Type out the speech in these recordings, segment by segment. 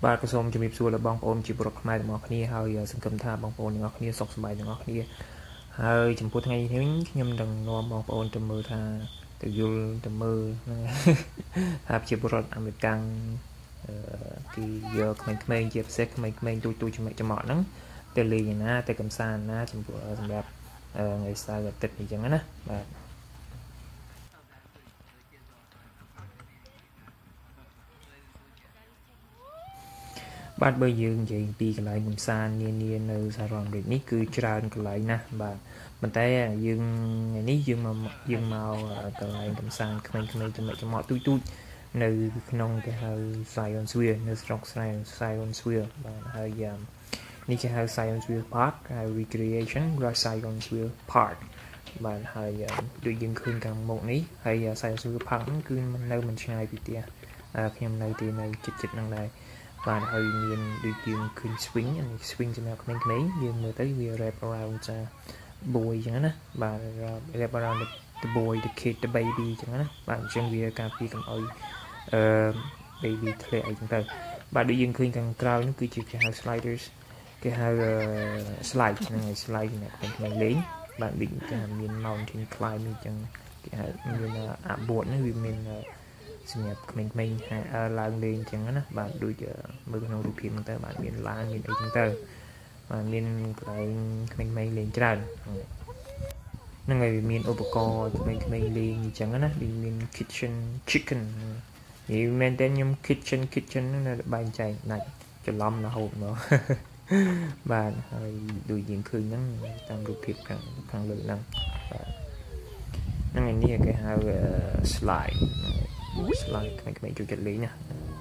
បាទក៏សូមជម្រាបសួរដល់បងប្អូនជាពលរដ្ឋខ្មែរទាំងអស់គ្នាហើយសង្ឃឹមថាបងប្អូនទាំងអស់គ្នាសុខសប្បាយទាំងអស់គ្នាហើយចំពោះថ្ងៃនេះខ្ញុំនឹងនាំបងប្អូនទៅមើលថាទៅយល់ទៅមើលថាជាពលរដ្ឋអាមេរិកគេយកក្មេងៗជាពិសេសក្មេងៗទូចចំណក់ហ្នឹងទៅលេងណាទៅកំសាន្តណាសម្រាប់ថ្ងៃសៅរ៍អាទិត្យអញ្ចឹងណាបាទបើយើងនិយាយពីកន្លែងកំសាន្តនានានៅសហរដ្ឋអាមេរិកនេះគឺច្រើនកន្លែងណាស់បាទប៉ុន្តែយើងថ្ងៃនេះយើងមកកន្លែងកំសាន្តក្មេងៗចំណក់ទូចនៅក្នុងគេហៅ Zionsville នៅស្រុក Zionsville បាទហើយនេះគេហៅ Zionsville Park ហៅ Recreation Zionsville Park បាទហើយដូចយើងឃើញខាងមុខនេះហើយ Zionsville Park ហ្នឹងគឺមិនឆ្ងាយពីផ្ទះខ្ញុំនៅទីនៅជិតហ្នឹងដែរបាទហើយមានដូចយើងឃើញ swing សម្រាប់ក្មេងៗយើងមើលទៅវា wrap around boy អញ្ចឹងណាបាទ wrap around the boy the kid the baby អញ្ចឹងណាបាទអញ្ចឹងវាការពារកុំឲ្យbaby ធ្លាក់អីចឹងទៅបាទដូចយើងឃើញខាងក្រោយនោះគឺជាគេហៅ sliders គេហៅ slide ហ្នឹងហើយ slide អ្នកក្មេងៗលេងបាទដូចគេមាន mountain climbing អញ្ចឹងគេហៅមានអាបួតនេះវាមានសម្រាប់ក្មេងៗឡើងលេងអញ្ចឹងណាបាទដូចមើលក្នុងរូបភាពហ្នឹងទៅបាទមានឡានមានអីចឹងទៅបាទមានកន្លែងក្មេងៗលេងច្រើនហ្នឹងហើយមានឧបករណ៍ក្មេងៗលេងអញ្ចឹងណាដូចមាន kitchen chicken និយាយមែនតើខ្ញុំ kitchen ហ្នឹងនៅបែងចែកដាច់ច្រឡំរហូតមកបាទហើយដូចយើងឃើញហ្នឹងតាមរូបភាពខាងលើហ្នឹងបាទហ្នឹងហើយនេះគេហៅ slide ក្មេងៗចូលចិត្តលេងណា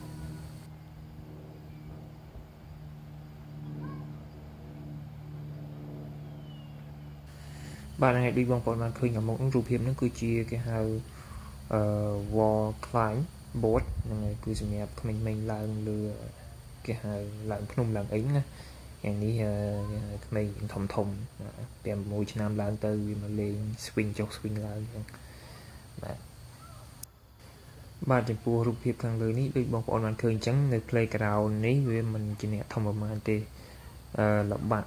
បាទហើយដូចបងប្អូនបានឃើញខាងមុខរូបភាពហ្នឹងគឺជាគេហៅwall climb board ហ្នឹងហើយគឺសម្រាប់ក្មេងៗឡើងលើគេហៅឡើងភ្នំឡើងអីណាយ៉ាងនេះក្មេងធំពី6ឆ្នាំឡើងទៅវាមកលេង swing ចុះ swing ឡើងអញ្ចឹងបាទចំពោះរូបភាពខាងលើនេះដូចបងប្អូនបានឃើញអញ្ចឹងនៅ playground នេះវាមិនជាអ្នកធំប្រហែលទេលបាក់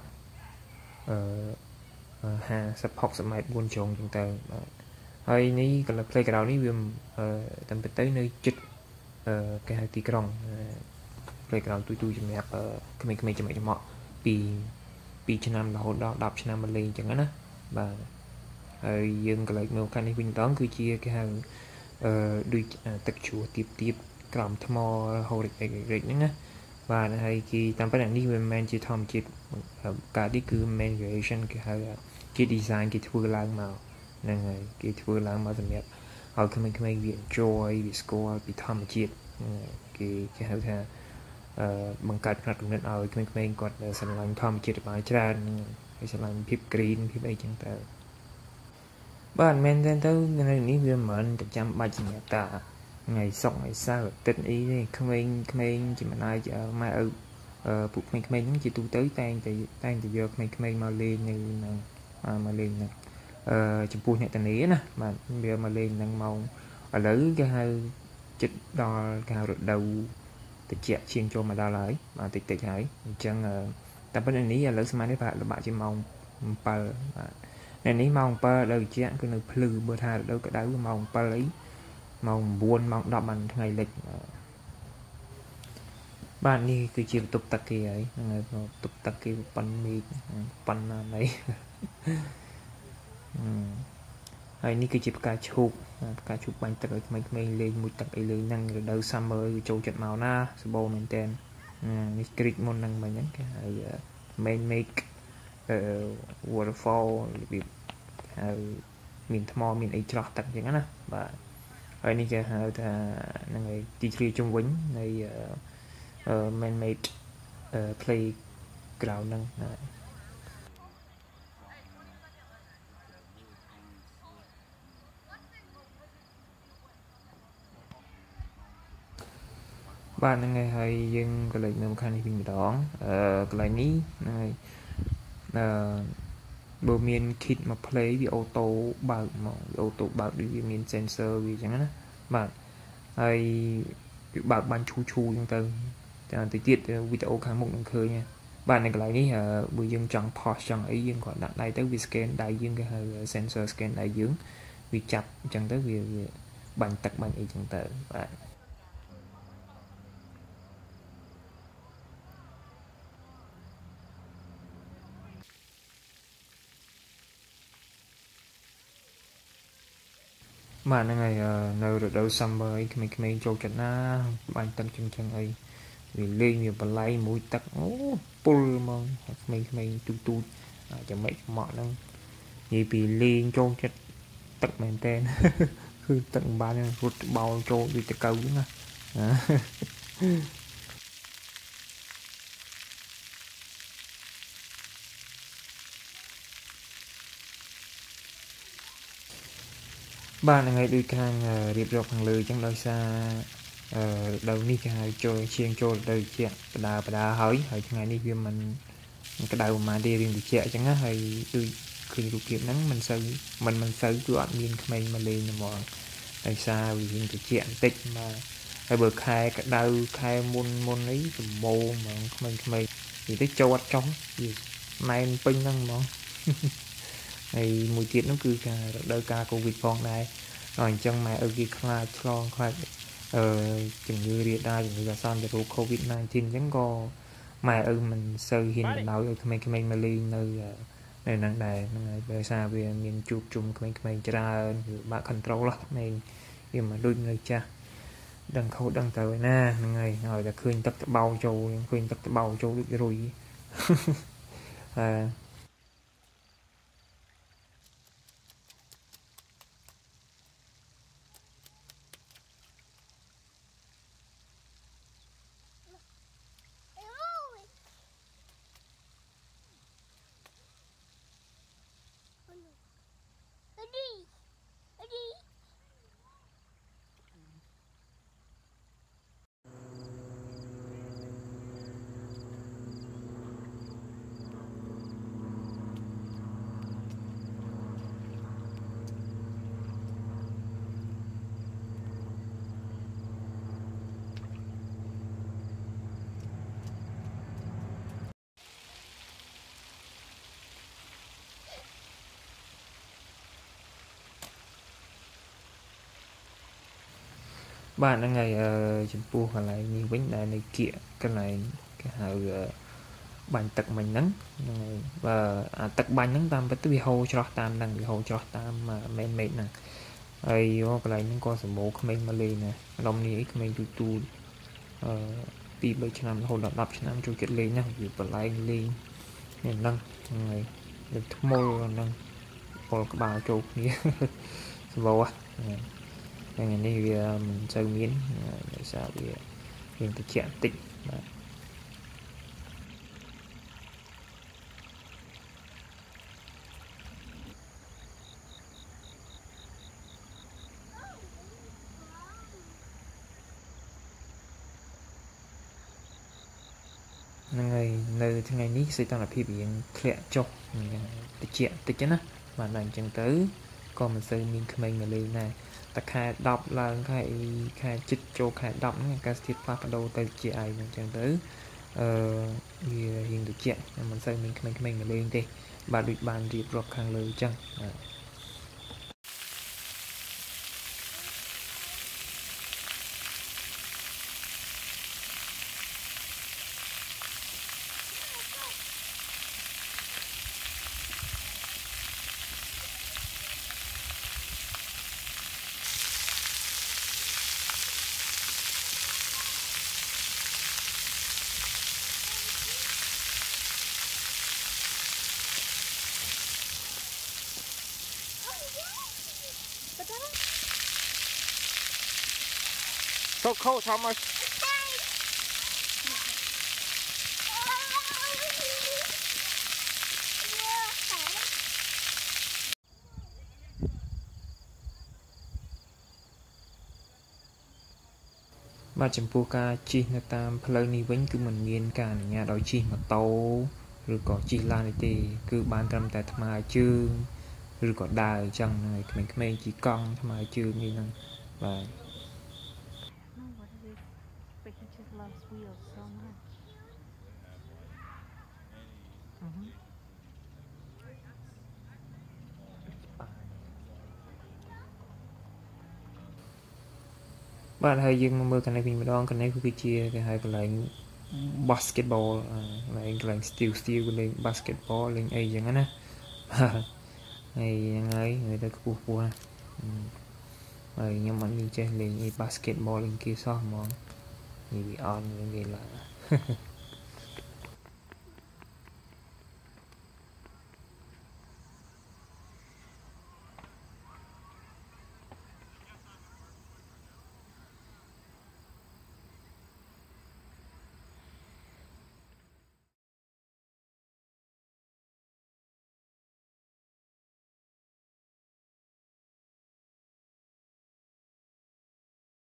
50-60 ម៉ែត្រ4ជ្រុងអញ្ចឹងទៅបាទហើយនេះកន្លែង playground នេះវាតាមពិតទៅនៅជិតគេហៅទីក្រុង playground ទូសម្រាប់ក្មេងៗចំណក់ពី2ឆ្នាំរហូតដល់10ឆ្នាំមកលេងអញ្ចឹងណាបាទហើយយើងកន្លែងនៅខាងនេះវិញម្ដងគឺជាគេហៅដូចទឹកជ្រោះទៀបក្រោមថ្មហូររិចហ្នឹងណាបាទហើយគេតាមពិតនេះវាមិនមែនជាធម្មជាតិការនេះគឺ main creation គេហៅគេ design គេធ្វើឡើងមកហ្នឹងហើយគេធ្វើឡើងមកសម្រាប់ឲ្យក្មេងៗវា enjoy វាស្គាល់ពីធម្មជាតិគេហៅថាបង្កើតផ្នត់គំនិតឲ្យក្មេងៗគាត់ស្រឡាញ់ធម្មជាតិបានច្រើនហើយស្រឡាញ់ភាព green ភាពអីចឹងទៅបាទមែនទេទៅនៅនេះវាមិនប្រចាំបាច់សម្រាប់តាថ្ងៃសុក្រថ្ងៃសៅរ៍អាទិត្យអីទេក្មេងជាម្ដាយម៉ែឪពួកក្មេងៗហ្នឹងជាទូទៅតែងតែយកក្មេងៗមកលេងនៅហ្នឹងមកលេងហ្នឹងចំពោះអ្នកតានីណាបាទវាមកលេងហ្នឹងម៉ោងឥឡូវគេហៅចិត្តដល់គេហៅរដូវត្រជាក់ជាងចូលមកដល់ហើយបាទតិចហើយអញ្ចឹងតែប៉ុន្តែនេះឥឡូវស្មាននេះប្រហែលលបាក់ជាម៉ោង7បាទនៅនេះម៉ោង7ដល់ត្រជាក់គឺនៅភ្លឺបើថារដូវក្តៅម៉ោង7អីម៉ោង9ម៉ោង10បានថ្ងៃលិចបាទនេះគឺជាបន្ទប់ទឹកគេហើយហ្នឹងហើយបន្ទប់ទឹកគេប៉ុនមេឃប៉ុនណាណីហើយនេះគឺជាផ្កាឈូកបាញ់ទឹកឲ្យក្មេងៗលេងមួយទឹកអីលេងហ្នឹងរដូវ summer ចូលចិត្តមកណាសបោមែនតើនេះគ្រីកមុនហ្នឹងមិញហ្នឹងគេហៅ main make waterfall របៀបហើយមានថ្មមានអីច្រោះទឹកអញ្ចឹងណាបាទហើយនេះគេហៅថាហ្នឹងហើយទីធ្លាជុំវិញនៃ man made playground ហ្នឹងបាទហ្នឹងហើយយើងក៏លេចនៅខាងនេះវិញម្ដងកន្លែងនេះហ្នឹងហើយបើមាន kit មក play វាអូតូបើកមកអូតូបើកដូចវាមាន sensor វាអញ្ចឹងណាបាទហើយវាបើកបានឈូអញ្ចឹងទៅ từ tiết video kháng một lần khơi nha bạn này lại ní bây dương chọn pause chọn ấy dương còn đặt đây tới vi scan đại dương cái sensor scan đại dương vì chặt chẳng tới vì bằng tật bằng ý chẳng tới bạn mà nó ngày nơi được đâu xăm với mình cho trận na bằng tật chân ấy vì lên nhiều bà lấy mũi tật pull mà mình tu chẳng mấy mọi nó vì bị lên cho trận tật mình tênคือตậnบ้านรถเบาโจดีแต่เก่านะบ้านยังไงดูทางเรียบร้อยทางเลยจังเลยซาđầu ní cái trôi chiên trôi đời chuyện bà hỏi chẳng ngày ní kia mình cái đầu mà đi riêng được trẻ chẳng á hay khi đủ kiện nắng mình sâu tụi anh miên mình mà lên mà tại sao vì riêng được chuyện tích mà hay bờ khai cái đầu khai môn ấy mô mà mình thì tích châu trong gì này pin năng mà này mùi tiết nó cứ cả đời ca covid phong này rồi chân mẹ ở kia khai cho khai chừng như địa đai chừng như là son từ covid 19 chẳng có mà mình sơ hiền mình nói mình mà liên nơi này nặng đài về xa về miền chụp chung mình ra bạn control lắm này nhưng mà đôi người cha đằng khâu đằng tới na ngày rồi là khuyên tập bao châu được rồi bạn là ngày chấm pu hoặc là như bánh đá này kia cái này cái hào bàn tật mình nắng và tật bánh nắng tam với tới hô cho tam đang bị hô cho tam mà men mệt nè ai vô cái này nó có sự mổ mình mà lên nè đồngนี้mình tuปีbảy năm hồi đập năm cho kết lên nha vì bật lại lên nên năng ngày được mô năng còn cái bà châu kia vô à ngày nay mình sâu miến để sao vì hiện thực trạng tịnh ngày nơi thứ ngày ní sẽ tăng là phi biển khẽ chọc thực trạng tịnh chứ á mà làm chẳng tới còn mình sâu miến mình mà lên nàyแต่แค่ดรอปแล้วแค่จิตโจแค่ดรอปนี่การสถิตภาพโดยตัวจีไอมันจังtới hiện được chuyện mình xây mình là lên đi bà được bàn điệp rộp hàng lời chăng khâu xong rồi bà chấm pu ca chi là tam plei niវិញគឺមិនមានការអនុញ្ញាតឲ្យជិះម៉ូតូឬក៏ជិះឡាននេះទេគឺបានត្រឹមតែថ្មើរជើងឬក៏ដើរអញ្ចឹងហើយក្មេងៗជិះកង់ថ្មើរជើងនេះហ្នឹងបាទ bạn hay dương mơ cái này mình đón cái này cứ chia cái hai cái lại basketball lại cái lại steel lên basketball lên ấy chẳng á này ấy người ta cứ cua rồi nhưng mà mình chơi lên basketball lên kia sao mà bị on như vậy là